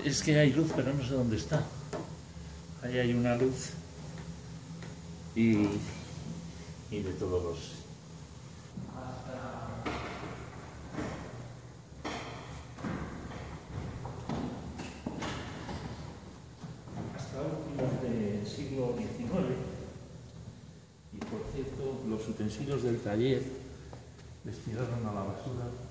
Es que hay luz, pero no sé dónde está. Ahí hay una luz y de todos los... Hasta últimos del siglo XIX. Y por cierto, los utensilios del taller les tiraron a la basura